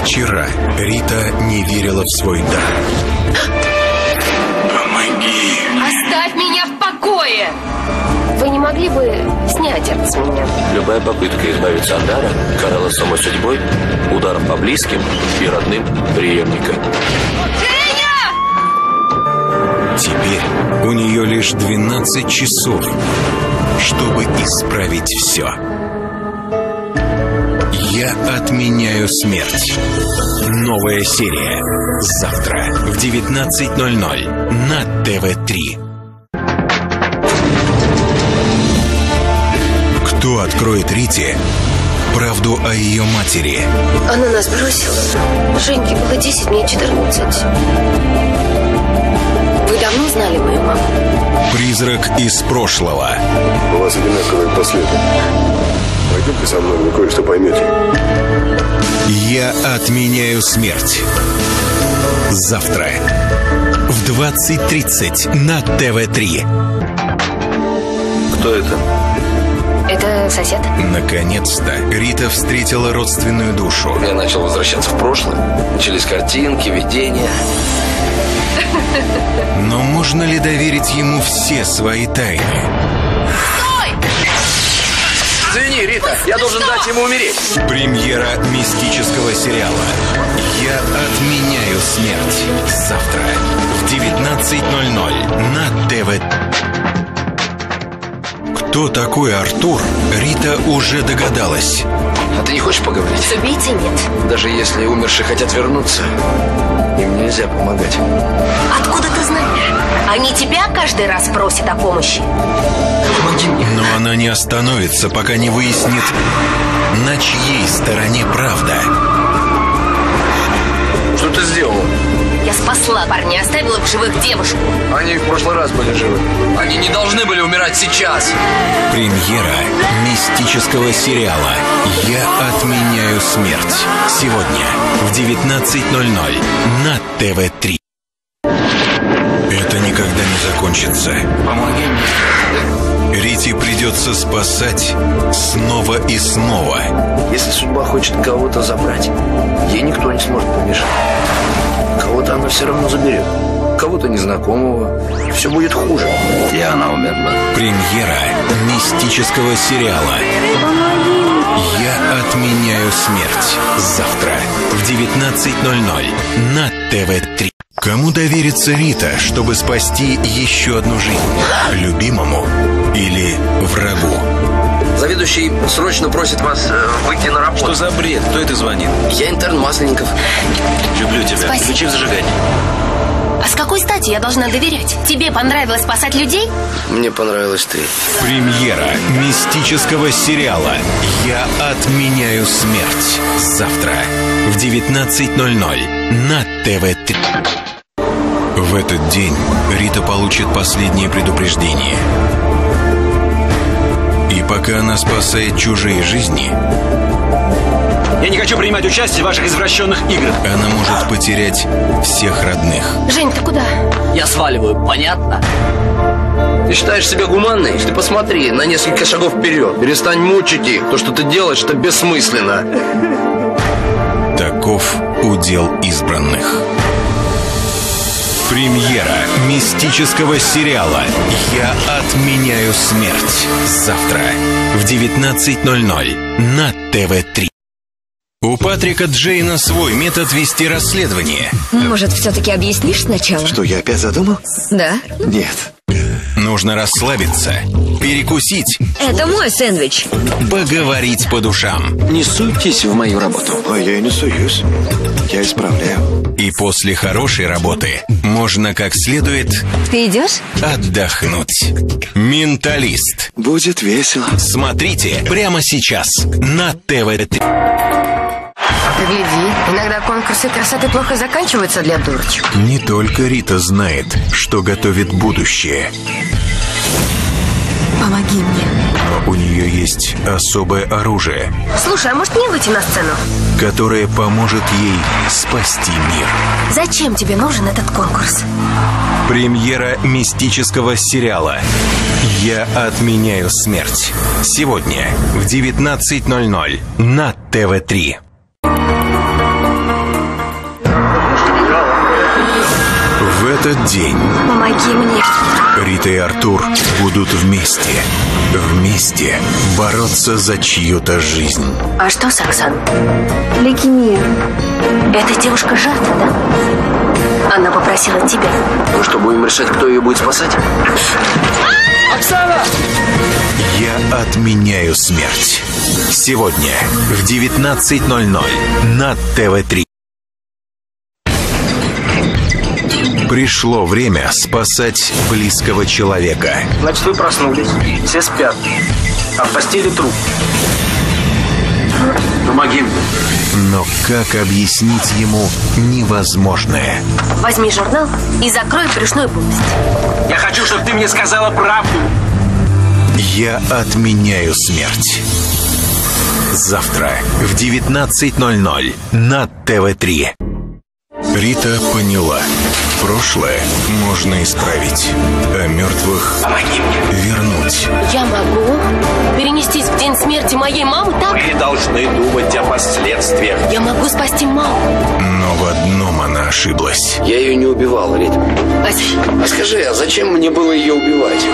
Вчера Рита не верила в свой дар. Помоги. Оставь меня в покое! Вы не могли бы снять это с меня? Любая попытка избавиться от дара каралась самой судьбой, ударом по близким и родным преемника. Теперь у нее лишь 12 часов, чтобы исправить все. Я отменяю смерть. Новая серия. Завтра в 19:00 на ТВ-3. Кто откроет Рите правду о ее матери? Она нас бросила. Женьке было 10, мне 14. Вы давно знали мою маму? Призрак из прошлого. У вас одинаковые последы. Пойдемте со мной, вы кое-что поймете. Я отменяю смерть. Завтра в 20:30 на ТВ-3. Кто это? Это сосед. Наконец-то Рита встретила родственную душу. Я начал возвращаться в прошлое. Начались картинки, видения. Но можно ли доверить ему все свои тайны? Извини, Рита, я должен дать ему умереть. Премьера мистического сериала «Я отменяю смерть». Завтра в 19:00 на ТВ. Кто такой Артур, Рита уже догадалась. А ты не хочешь поговорить? С убийцей нет. Даже если умершие хотят вернуться, им нельзя помогать. Откуда ты знаешь? Они тебя каждый раз просят о помощи. Помоги мне. Но она не остановится, пока не выяснит, на чьей стороне правда. Что ты сделал? Я спасла парня, оставила в живых девушку. Они в прошлый раз были живы. Они не должны были умирать сейчас. Премьера мистического сериала «Я отменяю смерть». Сегодня в 19:00 на ТВ-3. Это никогда не закончится. Помоги мне. Рите придется спасать снова и снова. Если судьба хочет кого-то забрать, ей никто не сможет помешать. Кого-то она все равно заберет. Кого-то незнакомого. Все будет хуже. И она умерла. Премьера мистического сериала «Я отменяю смерть». Завтра в 19:00 на ТВ-3. Кому доверится Рита, чтобы спасти еще одну жизнь? Любимому или врагу? Заведующий срочно просит вас выйти на работу. Что за бред? Кто это звонит? Я интерн Масленников. Люблю тебя. Спасибо. Включи в зажигание. А с какой стати я должна доверять? Тебе понравилось спасать людей? Мне понравилась ты. Премьера мистического сериала «Я отменяю смерть». Завтра в 19:00 на ТВ-3. В этот день Рита получит последнее предупреждение. И пока она спасает чужие жизни, Я не хочу принимать участие в ваших извращенных играх. она может потерять всех родных. Жень, ты куда? Я сваливаю, понятно? Ты считаешь себя гуманной? Ты посмотри на несколько шагов вперед. Перестань мучить их. То, что ты делаешь, это бессмысленно. Таков удел избранных. Премьера мистического сериала «Я отменяю смерть». Завтра в 19:00 на ТВ-3. У Патрика Джейна свой метод вести расследование. Может, все-таки объяснишь сначала? Что, я опять задумал? Да. Нет. Нужно расслабиться, перекусить, Это мой сэндвич. поговорить по душам. Не суйтесь в мою работу. Ой, я и не суюсь. Я исправляю. И после хорошей работы можно как следует Ты идешь? отдохнуть. «Менталист». Будет весело. Смотрите прямо сейчас на ТВ-3. Ты гляди, иногда конкурсы красоты плохо заканчиваются для дурочек. Не только Рита знает, что готовит будущее, Помоги мне. но у нее есть особое оружие, Слушай, а может мне выйти на сцену? которое поможет ей спасти мир. Зачем тебе нужен этот конкурс? Премьера мистического сериала «Я отменяю смерть». Сегодня в 19:00 на ТВ-3. В этот день Помоги мне. Рита и Артур будут вместе. Вместе бороться за чью-то жизнь. А что с Оксаной? Лейкемия. Эта девушка жертва, да? Она попросила тебя. Ну что, будем решать, кто ее будет спасать? Оксана! Я отменяю смерть. Сегодня в 19:00 на ТВ3. Пришло время спасать близкого человека. Значит, вы проснулись, все спят, а в постели труп. Помоги мне. Но как объяснить ему невозможное? Возьми журнал и закрой брюшную полость. Я хочу, чтобы ты мне сказала правду. Я отменяю смерть. Завтра в 19:00 на ТВ3. Рита поняла. Прошлое можно исправить, а мертвых вернуть. Я могу перенестись в день смерти моей мамы, так? Вы должны думать о последствиях. Я могу спасти маму. Но в одном она ошиблась. Я ее не убивал, Рит. Вась, А скажи, а зачем мне было ее убивать?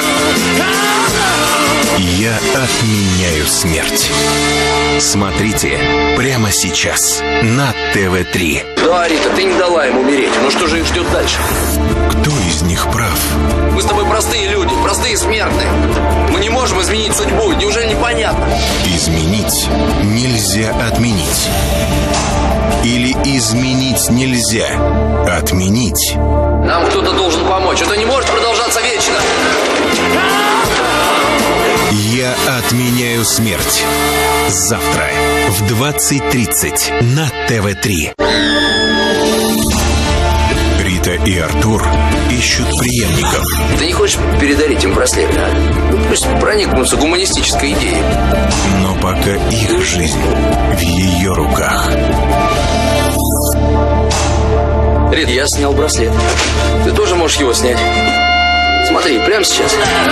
Я отменяю смерть. Смотрите прямо сейчас на ТВ3. Да, Рита, ты не дала ему умереть. Ну что же их ждет дальше? Кто из них прав? Мы с тобой простые люди, простые смертные. Мы не можем изменить судьбу, неужели непонятно? Изменить нельзя отменить. Или изменить нельзя отменить. Нам кто-то должен помочь. Это не может продолжаться вечно. Я отменяю смерть. Завтра в 20:30 на ТВ3. Рита и Артур ищут преемников. Ты не хочешь передарить им браслет, а? Ну, пусть проникнутся гуманистической идеей. Но пока их жизнь в ее руках. Рит, я снял браслет. Ты тоже можешь его снять. Смотри, прямо сейчас.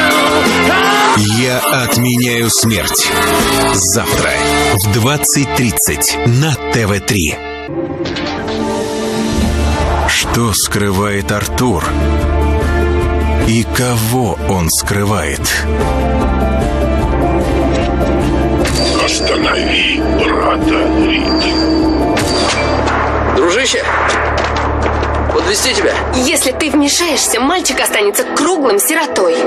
Я отменяю смерть. Завтра в 20:30 на ТВ3. Что скрывает Артур? И кого он скрывает? Останови брата Риты. Дружище, подвезти тебя? если ты вмешаешься, мальчик останется круглым сиротой.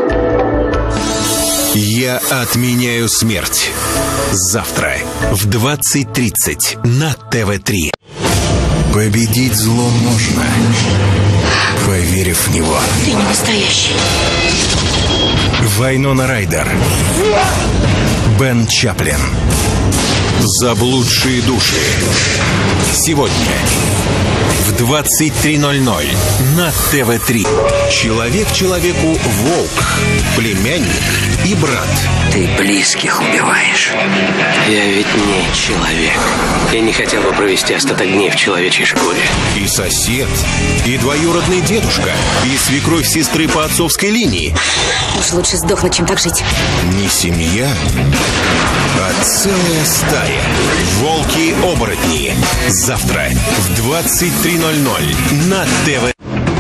Я отменяю смерть. Завтра в 20:30 на ТВ3. Победить зло можно, поверив в него. Ты не настоящий. Вайнона Райдер, Бен Чаплин. Заблудшие души. Сегодня в 23:00 на ТВ3. Человек человеку волк, племянник и брат. Ты близких убиваешь. Я ведь не человек. Я не хотел бы провести остаток дней в человечьей шкуре. И сосед, и двоюродный дедушка, и свекровь сестры по отцовской линии. Уж лучше сдохнуть, чем так жить. Не семья, а целая стая. Волки-оборотни. Завтра в 23:00 на ТВ.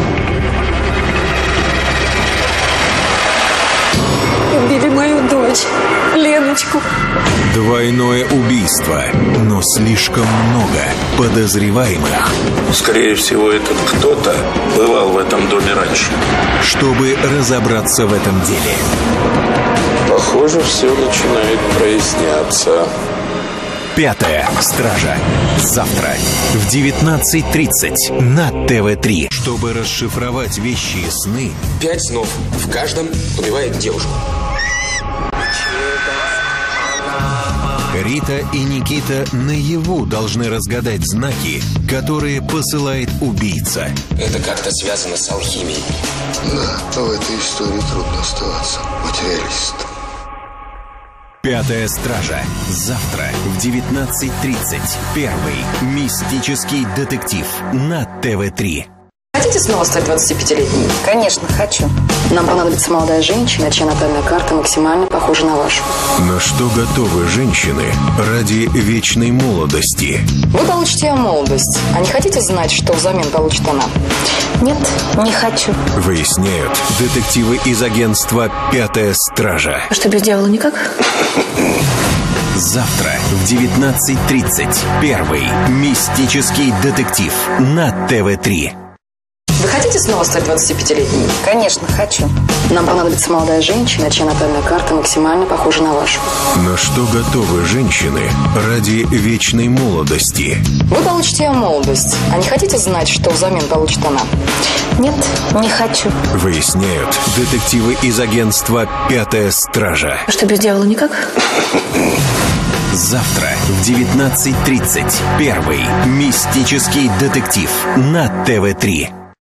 Убили мою дочь, Леночку. Двойное убийство, но слишком много подозреваемых. Скорее всего, этот кто-то бывал в этом доме раньше. Чтобы разобраться в этом деле. Похоже, все начинает проясняться. Пятая стража. Завтра в 19:30 на ТВ3. Чтобы расшифровать вещи и сны, 5 снов. В каждом убивает девушку. Рита и Никита наяву должны разгадать знаки, которые посылает убийца. Это как-то связано с алхимией. Да, в этой истории трудно оставаться материалистом. Пятая стража. Завтра в 19:30. Первый мистический детектив на ТВ3. Хотите снова стать 25-летней? Конечно, хочу. Нам понадобится молодая женщина, чья натальная карта максимально похожа на вашу. На что готовы женщины ради вечной молодости? Вы получите молодость. А не хотите знать, что взамен получит она? Нет, не хочу. Выясняют детективы из агентства «Пятая стража». А что, без дьявола никак? Завтра в 19:30 первый мистический детектив на ТВ-3. Вы хотите снова стать 25-летней? Конечно, хочу. Нам понадобится молодая женщина, чья натальная карта максимально похожа на вашу. На что готовы женщины ради вечной молодости? Вы получите молодость. А не хотите знать, что взамен получит она? Нет, не хочу. Выясняют детективы из агентства «Пятая стража». А что, без дьявола никак? Завтра в 19:30 первый мистический детектив на ТВ-3.